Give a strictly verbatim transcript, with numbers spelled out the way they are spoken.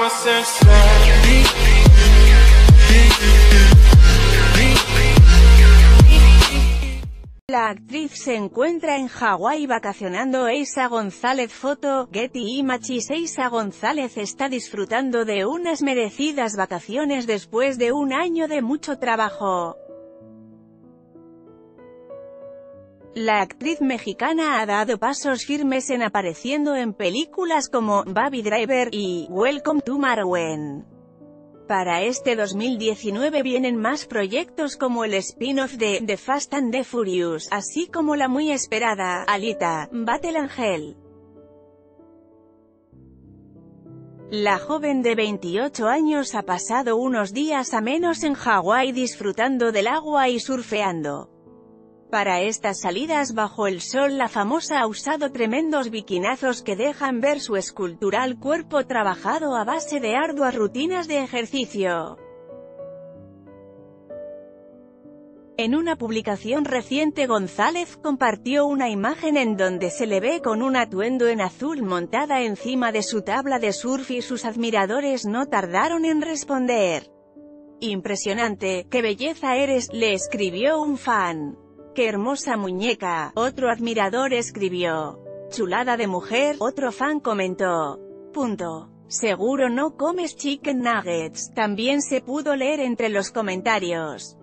La actriz se encuentra en Hawái vacacionando. Eiza González. Foto, Getty Images. Eiza González está disfrutando de unas merecidas vacaciones después de un año de mucho trabajo. La actriz mexicana ha dado pasos firmes en apareciendo en películas como Baby Driver y Welcome to Marwen. Para este dos mil diecinueve vienen más proyectos como el spin-off de The Fast and the Furious, así como la muy esperada Alita: Battle Angel. La joven de veintiocho años ha pasado unos días amenos en Hawái disfrutando del agua y surfeando. Para estas salidas bajo el sol la famosa ha usado tremendos bikinazos que dejan ver su escultural cuerpo trabajado a base de arduas rutinas de ejercicio. En una publicación reciente González compartió una imagen en donde se le ve con un atuendo en azul montada encima de su tabla de surf y sus admiradores no tardaron en responder. «Impresionante, qué belleza eres», le escribió un fan. «Qué hermosa muñeca», otro admirador escribió. «Chulada de mujer», otro fan comentó. Punto. «Seguro no comes chicken nuggets», también se pudo leer entre los comentarios.